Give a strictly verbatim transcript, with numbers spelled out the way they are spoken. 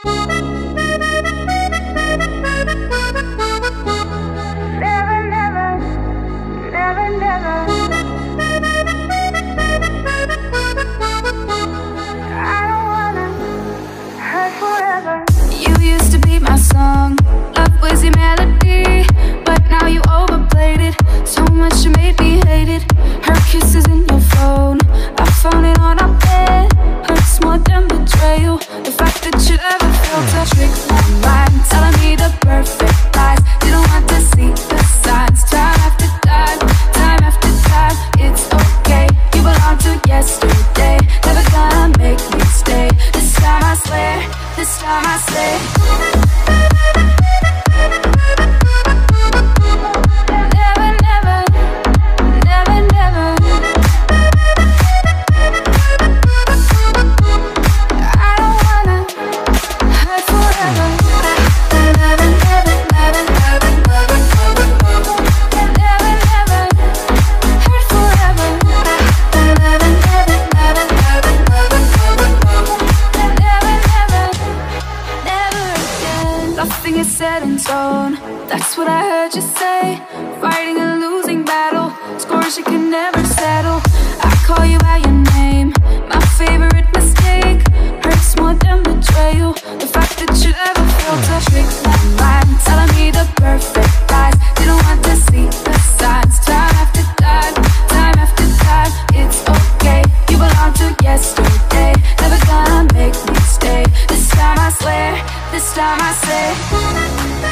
Never, never, never, never. I don't wanna hurt forever. You used to be my song, love was your melody, but now you overplayed it so much you made me hate it. Her kisses in your phone, I found it on our bed. Hurts more than betrayal, the fact that you ever felt a trick my mind, telling me the perfect lies. Didn't want to see the signs. Time after time, time after time. It's okay, you belong to yesterday. Never gonna make me stay. This time I swear, this time I say. Never, never, never, never. I don't wanna hurt forever. Never, never, never, never, never, never, never, never hurt forever. Never, never, never, never, never, never, never, never, never again. Nothing is set in stone. That's what I heard you say. Fighting a losing battle, scores you can never settle. I call you by your name, my favorite mistake. Hurts more than betrayal, the fact that you ever felt a trick my mind, telling me the perfect lies. Didn't want to see the signs. Time after time, time after time. It's okay, you belong to yesterday. Never gonna make me stay. This time I swear, this time I say.